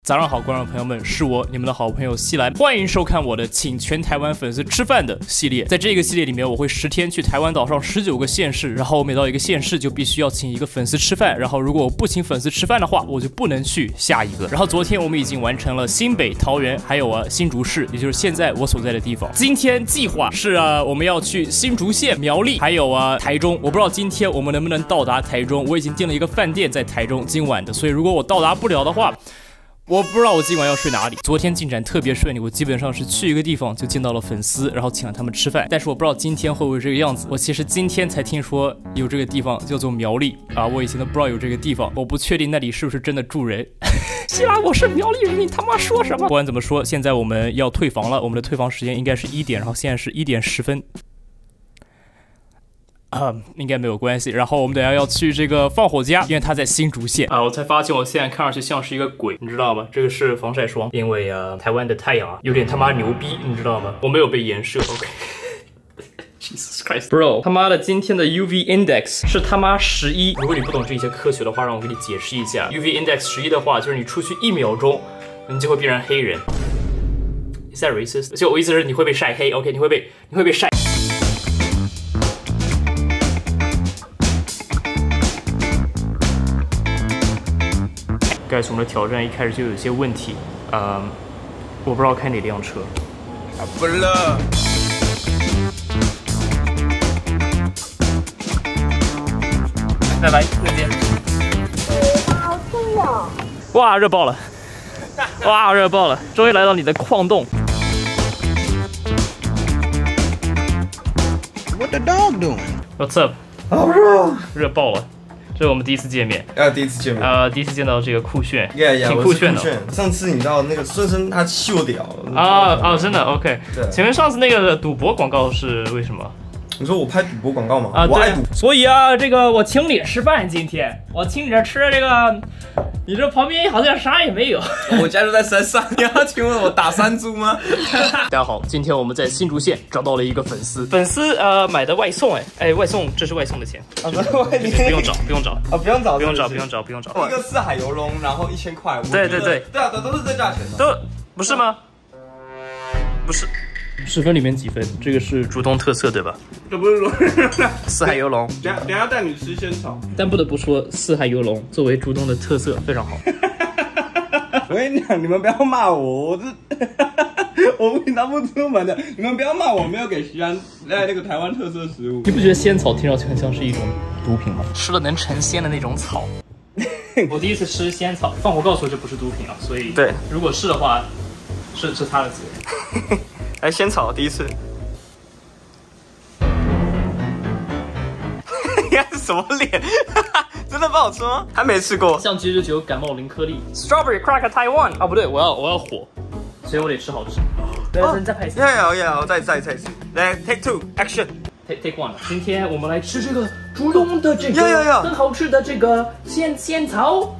早上好，观众朋友们，是我你们的好朋友西兰，欢迎收看我的请全台湾粉丝吃饭的系列。在这个系列里面，我会10天去台湾岛上19个县市，然后我每到一个县市就必须要请一个粉丝吃饭，然后如果我不请粉丝吃饭的话，我就不能去下一个。然后昨天我们已经完成了新北、桃园，还有新竹市，也就是现在我所在的地方。今天计划是我们要去新竹县、苗栗，还有台中。我不知道今天我们能不能到达台中，我已经订了一个饭店在台中今晚的，所以如果我到达不了的话，我不知道我今晚要睡哪里。昨天进展特别顺利，我基本上是去一个地方就见到了粉丝，然后请了他们吃饭。但是我不知道今天会不会这个样子。我其实今天才听说有这个地方叫做苗栗我以前都不知道有这个地方，我不确定那里是不是真的住人。希拉，我是苗栗人，你他妈说什么？不管怎么说，现在我们要退房了，我们的退房时间应该是1点，然后现在是1点10分。应该没有关系。然后我们等下要去这个放火家，因为他在新竹县我才发现我现在看上去像是一个鬼，你知道吗？这个是防晒霜，因为台湾的太阳有点他妈牛逼，你知道吗？我没有被颜射 ，OK。Jesus Christ, bro！ 他妈的，今天的 UV index 是他妈11。如果你不懂这些科学的话，让我给你解释一下。UV index 11的话，就是你出去1秒钟，你就会变成黑人。Is that racist？ 就我意思是你会被晒黑 ，OK？ 你会被晒。Guys， 我们的挑战一开始就有些问题，我不知道开哪辆车。不了。再来那边。 好痛哦！ 哇，热爆了！哇，热爆了！终于来到你的矿洞。 What the dog doing? What's up？ 好热！ 热爆了！这是我们第一次见面， 第一次见面， 第一次见到这个酷炫， 挺酷炫的。 上次你知道那个孙生他秀屌了真的 OK。请问上次那个赌博广告是为什么？ 你说我拍赌博广告吗？我爱赌。 所以这个我请你吃饭，今天我请你这吃这个，你这旁边好像啥也没有。 我家就在山上，你要请问我打山猪吗？ 大家好，今天我们在新竹县找到了一个粉丝买的外送，外送，这是外送的钱。不用找不用找。一个四海游龙，然后1000块。 对， 都是这价钱的。 都不是吗？不是。10分里面几分？这个是竹东特色，对吧？ 这不是说四海游龙。 等下带你吃仙草。 但不得不说，四海游龙作为竹东的特色非常好。 我跟你讲，你们不要骂我，我平常不出门的，你们不要骂我没有给西安那个台湾特色食物。 你不觉得仙草听上去很像是一种毒品吗？吃了能成仙的那种草。我第一次吃仙草，放火告诉我这不是毒品所以对，如果是的话，是他的责。 仙草第一次，应该是什么脸？真的不好吃吗？还没吃过。 像其实只有感冒零颗粒。Strawberry Cracker Taiwan 不对，我要火，所以我得吃好吃。对，再拍一次。 要，再一次。来 ，Take 2 Action。Take 1了。今天我们来吃这个竹东的这个很好吃的这个仙草，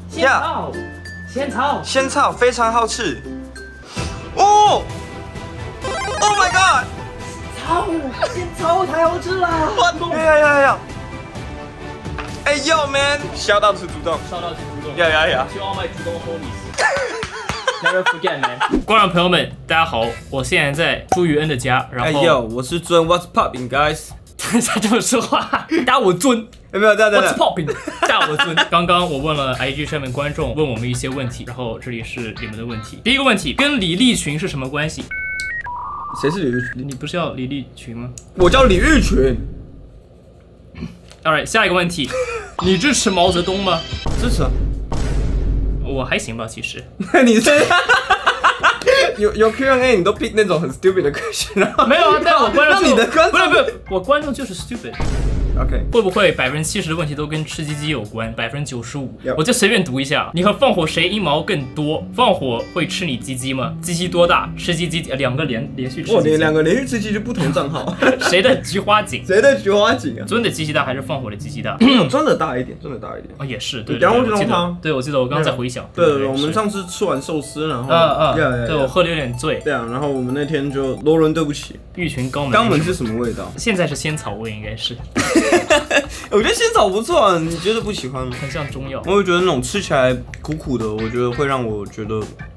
非常好吃。哦。Oh my god！ 仙草太好吃了！ 要！哎呦 man！Shout out to 竹东 ！To all my 竹东 homies！Never forget man！ 观众朋友们，大家好，我现在在朱宇恩的家，然后我是尊 ，What's popping guys？ 他这么说话，打我尊！ 没有 ，What's popping？ 打我尊！刚刚我问了 IG 上面观众问我们一些问题，然后这里是你们的问题。第一个问题，跟李立群是什么关系？ 谁是李玉群？ 你不是叫李立群吗？ 我叫李玉群。 Alright， 下一个问题，你支持毛泽东吗？ 支持。 我还行吧，其实。 你这有 Q&A， 你都 pick 那种很 stupid 的 question， 然后没有但我观众你的观众不是，我观众就是 stupid。OK， 会不会70%的问题都跟吃鸡鸡有关？95%，我就随便读一下。你和放火谁阴毛更多？放火会吃你鸡鸡吗？鸡鸡多大？吃鸡鸡2个连续吃。 2个连续吃鸡就不同账号。 谁的菊花井？尊的鸡鸡大还是放火的鸡鸡大？ 真的大一点。 也是。 对，然后鸡汤。 对，我记得我刚刚在回想。 对，我们上次吃完寿司，然后对我喝的有点醉。 对然后我们那天就罗伦对不起。 玉群肛门是什么味道？ 现在是仙草味，应该是。 我觉得仙草不错，你觉得不喜欢吗？ 很像中药。 我会觉得那种吃起来苦苦的，我觉得会让我觉得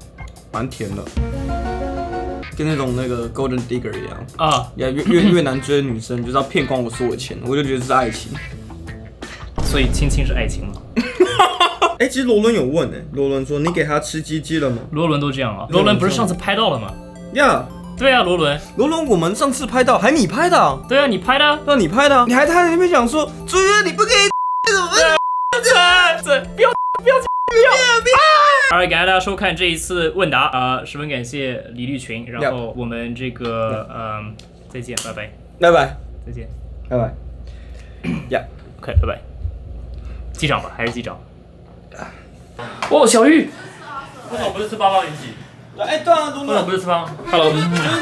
蛮甜的，跟那种那个 Golden Digger 一样啊。 越难追的女生就是要骗光我所有钱，我就觉得这是爱情。 所以亲亲是爱情吗？ 哎，其实罗伦有问罗伦说你给他吃鸡鸡了吗？ 罗伦都这样啊。罗伦不是上次拍到了吗？ 呀， 对啊，罗伦， 我们上次拍到还你拍的啊？ 对啊，你拍的啊。 那你拍的啊？你还在那边讲说，朱约你不可以怎么办？ 不要！Alright， 感谢大家收看这一次问答十分感谢李立群，然后我们这个再见，拜拜，再见， 拜拜 ，OK， 拜拜，机长吧，还是机长？哦，小玉， 为什么不是吃88.几？ 哎，对啊， 为什么不是吃8 Hello，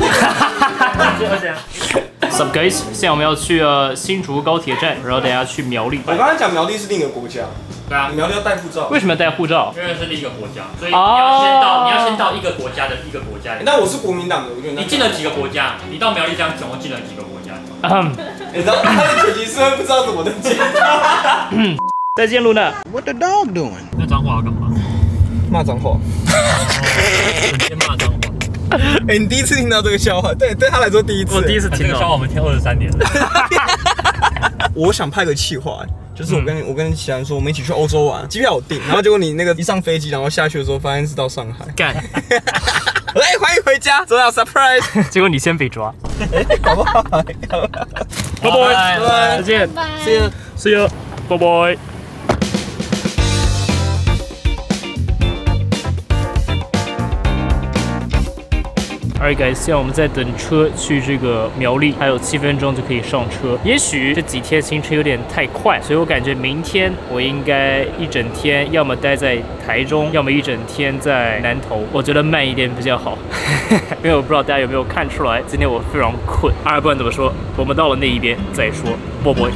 Sup guys， 现在我们要去新竹高铁站，然后等下去苗栗。 我刚才讲苗栗是另一个国家， 对啊， 苗栗要带护照。 为什么要带护照？ 因为是另一个国家，所以你要先到一个国家的一个国家。 但我是国民党的，我觉得你进了几个国家？你到苗栗这样总共进了几个国家？ 你知道他的剪辑师会不知道怎么的剪。 再见，露娜。 What the dog doing？ 那脏话要干嘛？ 骂脏话。 先骂脏话。 哎，你第一次听到这个笑话？对他来说第一次。 我第一次听到。 这个笑话我们听23年了。 我想拍个企划，就是我跟齐安说，我们一起去欧洲玩，机票我订，然后结果你那个一上飞机，然后下去的时候发现是到上海。 干。 来，欢迎回家，走到 surprise。 结果你先被抓。 好不好？ 拜拜，再见，See you，拜拜。Alright guys， 现在我们在等车去这个苗栗，还有7分钟就可以上车。也许这几天行程有点太快，所以我感觉明天我应该一整天，要么待在台中，要么一整天在南投。我觉得慢一点比较好，因为我不知道大家有没有看出来，今天我非常困。不然怎么说？我们到了那一边再说。啵啵。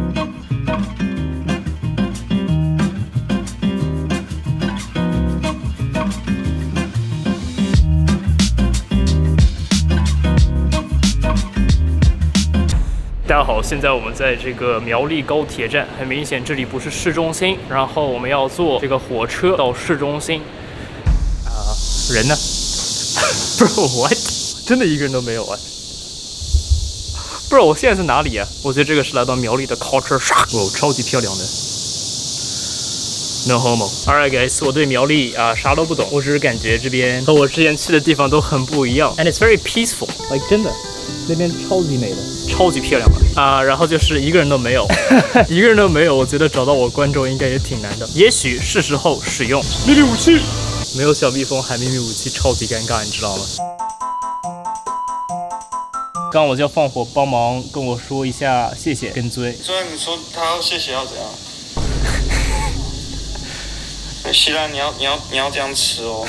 大家好，现在我们在这个苗栗高铁站，很明显这里不是市中心，然后我们要坐这个火车到市中心。人呢？Bro what？ 真的一个人都没有啊！Bro， 我现在是哪里啊？我觉得这个是来到苗栗的 culture shock， 哇，超级漂亮的。No homo。Alright guys， 我对苗栗啥都不懂，我只是感觉这边和我之前去的地方都很不一样。And it's very peaceful，like 真的。那边超级美的，超级漂亮的然后就是一个人都没有，一个人都没有。我觉得找到我观众应该也挺难的，也许是时候使用秘密武器。没有小蜜蜂喊秘密武器，超级尴尬，你知道吗？刚刚我叫放火帮忙跟我说一下谢谢跟追。 虽然你说他要谢谢要怎样？希拉，你要这样吃哦。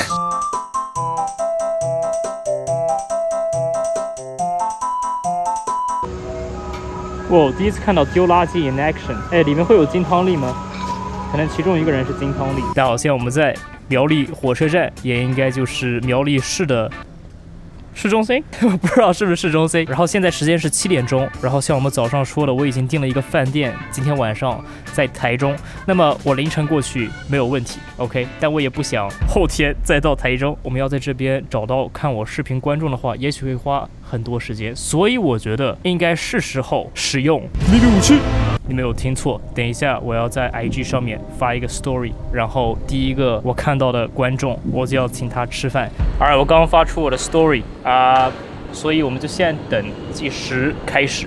我第一次看到丢垃圾 in action， 哎，里面会有金汤力吗？可能其中一个人是金汤力。大家好，现在我们在苗栗火车站，也应该就是苗栗市的市中心，我不知道是不是市中心。然后现在时间是7点钟，然后像我们早上说的，我已经订了一个饭店，今天晚上在台中。那么我凌晨过去没有问题 ，OK？ 但我也不想后天再到台中。我们要在这边找到看我视频观众的话，也许会花很多时间，所以我觉得应该是时候使用秘密武器。你没有听错，等一下我要在 IG 上面发一个 story， 然后第一个我看到的观众，我就要请他吃饭。Alright， 我刚刚发出我的 story 所以我们就现在等计时开始。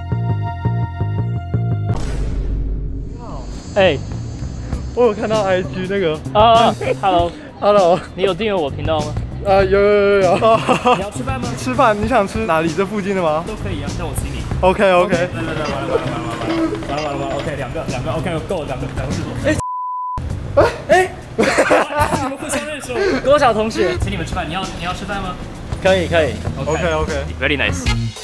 哎， 我有看到 IG 那个 Hello， 你有订阅我频道吗？ 有。 你要吃饭吗？ 吃饭，你想吃哪里？这附近的吗？ 都可以啊，但我请你。 OK。 来，完了 ，OK， 两个 ，OK， 够了，两个是多。哎，你们互相认识哦。郭晓同学，请你们吃饭，你要吃饭吗？可以。OK，Very nice。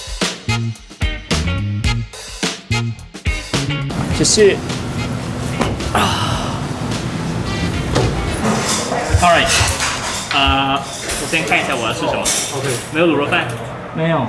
谢谢。Alright， 我先看一下我要吃什么。OK， 没有卤肉饭？没有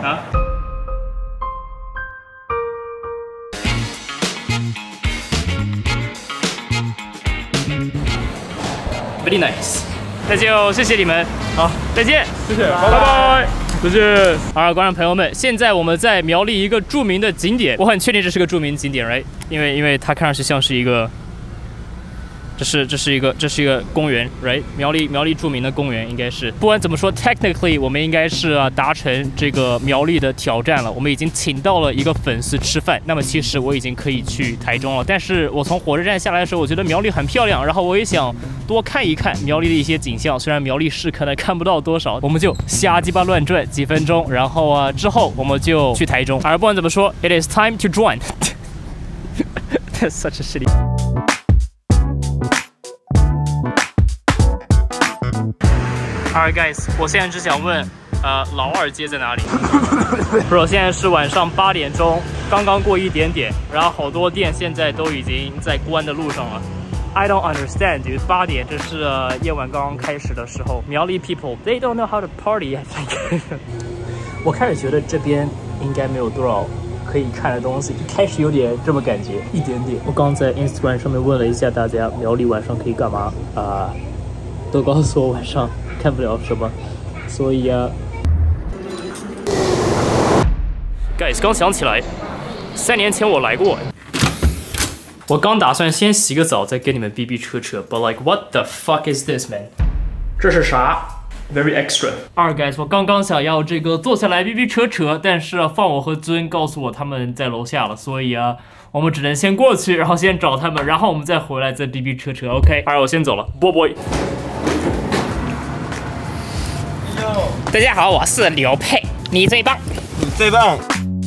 啊。Very nice， 那就谢谢你们。 好，再见， 谢谢， 拜拜。再见。好，观众朋友们，现在我们在苗栗一个著名的景点，我很确定这是个著名景点 ，right？ 因为它看上去像是一个。这是一个公园 ，right？ 苗栗著名的公园应该是，不管怎么说 ，technically 我们应该是达成这个苗栗的挑战了。我们已经请到了一个粉丝吃饭，那么其实我已经可以去台中了。但是我从火车站下来的时候，我觉得苗栗很漂亮，然后我也想多看一看苗栗的一些景象。虽然苗栗市可能看不到多少，我们就瞎鸡巴乱转几分钟，然后之后我们就去台中。而不管怎么说 ，it is time to join 。That's such a shitty. Alright guys， 我现在只想问，老二街在哪里？不是，现在是晚上8点钟，刚刚过一点点，然后好多店现在都已经在关的路上了。I don't understand, dude. 8点，这是夜晚刚刚开始的时候。苗栗 people, they don't know how to party. I think. 我开始觉得这边应该没有多少可以看的东西，就开始有点这么感觉，一点点。我刚在 Instagram 上面问了一下大家，苗栗晚上可以干嘛？都告诉我晚上看不了什么，所以，guys， 刚想起来，3年前我来过。我刚打算先洗个澡，再跟你们逼逼扯扯 ，but like what the fuck is this man？ 这是啥 ？Very extra。guys， 我刚刚想要这个坐下来逼逼扯扯，但是放我和尊告诉我他们在楼下了，所以我们只能先过去，然后先找他们，然后我们再回来再逼逼扯扯。OK， 好，我先走了，波波。大家好，我是刘佩，你最棒， 你最棒。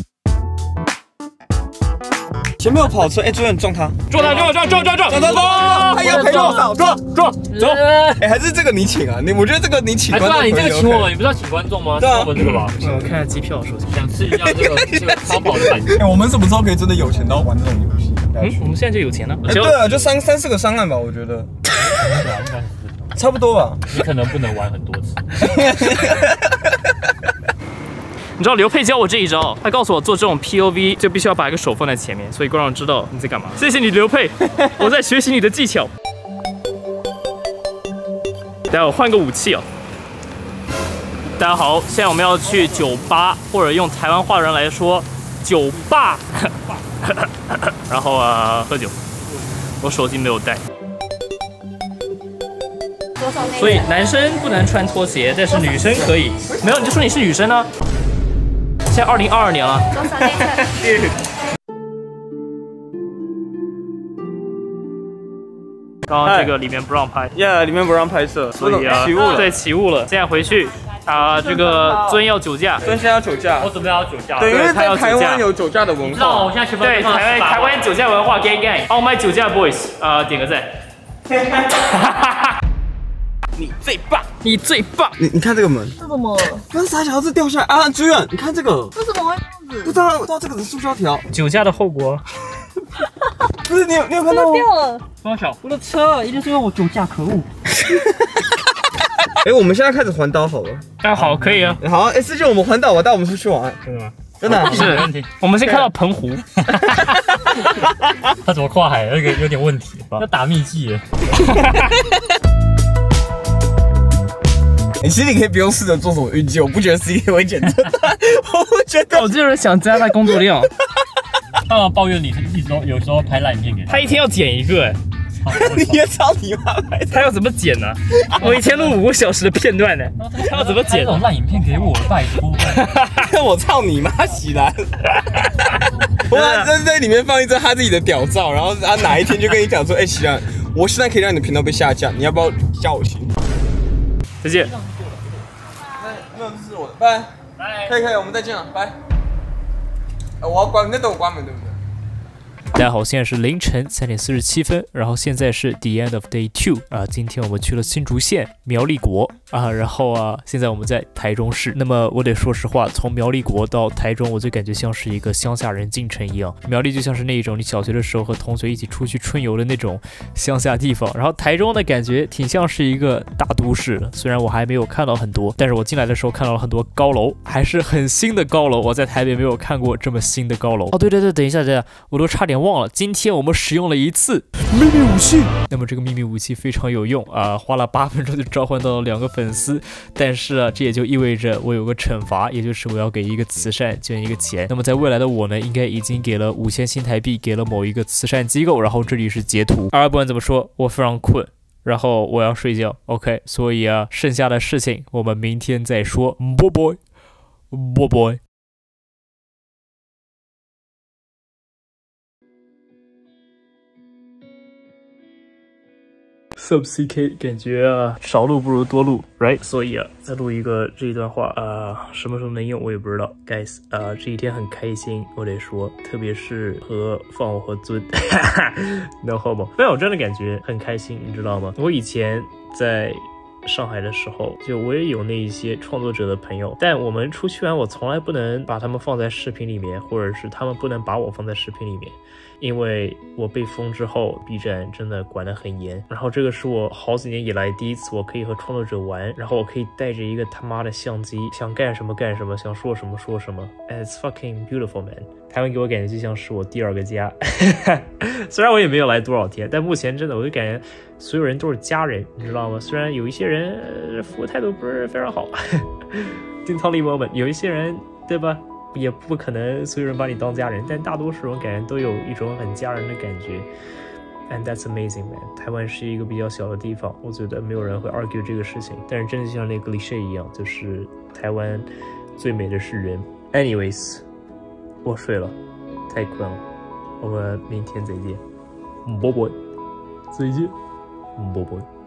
前面有跑车，主任撞他， 撞！他要赔多少？撞， 走！ 还是这个你请啊？我觉得这个你请。 对啊，你这个请我们，你不是要请观众吗？ 对啊， 我这个吧。 我看下机票，首先想吃一下这个超饱的感觉。 我们什么时候可以真的有钱到玩这种游戏？ 我们现在就有钱了。 对啊，就三四个商案吧，我觉得。 对啊，应该是。 差不多吧。 你可能不能玩很多次。 你知道刘佩教我这一招，他告诉我做这种 POV 就必须要把一个手放在前面，所以观众知道你在干嘛。谢谢你，刘佩，我在学习你的技巧。待会我换个武器啊。大家好，现在我们要去酒吧，或者用台湾话人来说，酒吧。然后喝酒。我手机没有带。所以男生不能穿拖鞋，但是女生可以。没有，你就说你是女生呢。现在2022年了。 多少内侧？ 刚刚这个里面不让拍， 里面不让拍摄， 所以起雾了。 对，起雾了。现在回去这个尊要酒驾。 尊现在要酒驾。 我准备要酒驾。 对，因为在台湾有酒驾的文化。 我现在全部对，台湾酒驾文化 ，gang gang，all my 酒驾 boys，点个赞。 你最棒， 你最棒！ 你看这个门， 这怎么？ 刚傻小子掉下来啊！主任，你看这个， 这怎么会这样子？ 不知道这个是塑胶条。 酒驾的后果。 不是你有看到吗？ 掉了。 多少？ 我的车一定是因为我酒驾，可恶。 我们现在开始环岛好了。 好，可以啊。 好，4舅我们环岛，我带我们出去玩。 真的吗？ 真的是，没问题。我们先看到澎湖。 他怎么跨海？那个有点问题吧？要打秘籍耶。 其实你可以不用试着做什么运镜，我不觉得 CK 会剪这段，我不觉得。 我就是想加大工作量。 他抱怨你一直都有时候拍烂影片给他， 他一天要剪一个你也操你妈拍！ 他要怎么剪呢？我一天录5个小时的片段呢，他要怎么剪？ 这种烂影片给我，拜托！ 我操你妈，喜兰！我在里面放一张他自己的屌照，然后他哪一天就跟你讲说，喜兰，我现在可以让你的频道被下架，你要不要加我心？ 再见。 没有，这是我的，拜。可以，我们再见了，拜。我要关门，你等我关门，对不对？ 大家好，现在是凌晨3点47分，然后现在是 the end of day 2今天我们去了新竹县苗栗国然后现在我们在台中市。那么我得说实话，从苗栗国到台中，我就感觉像是一个乡下人进城一样。苗栗就像是那一种你小学的时候和同学一起出去春游的那种乡下地方，然后台中的感觉挺像是一个大都市的。虽然我还没有看到很多，但是我进来的时候看到了很多高楼，还是很新的高楼。我在台北没有看过这么新的高楼。对，等一下，我都差点忘了，今天我们使用了一次秘密武器。那么这个秘密武器非常有用啊，花了8分钟就召唤到了2个粉丝。但是啊，这也就意味着我有个惩罚，也就是我要给一个慈善捐一个钱。那么在未来的我呢，应该已经给了5000新台币给了某一个慈善机构，然后这里是截图。不管怎么说，我非常困。然后我要睡觉 ，OK， 所以啊，剩下的事情我们明天再说，拜拜。Sub CK 感觉啊，少录不如多录 ，right？ 所以啊，再录一个这一段话什么时候能用我也不知道 ，guys 这一天很开心，我得说，特别是和放我和尊，no homo， 没有，我真的感觉很开心，你知道吗？我以前在上海的时候，就我也有那一些创作者的朋友，但我们出去玩，我从来不能把他们放在视频里面，或者是他们不能把我放在视频里面。因为我被封之后 ，B 站真的管得很严。然后这个是我好几年以来第一次，我可以和创作者玩，然后我可以带着一个他妈的相机，想干什么干什么，想说什么说什么。It's fucking beautiful, man。台湾给我感觉就像是我第2个家。虽然我也没有来多少天，但目前真的我就感觉所有人都是家人，你知道吗？虽然有一些人服务态度不是非常好，丁汤力 moment， 有一些人对吧？也不可能所有人把你当家人，但大多数人感觉都有一种很家人的感觉 ，and that's amazing, man。台湾是一个比较小的地方，我觉得没有人会 argue 这个事情。但是真的就像那个 cliché 一样，就是台湾最美的是人。Anyways， 我睡了，太困了，我们明天再见，拜拜，再见，拜拜。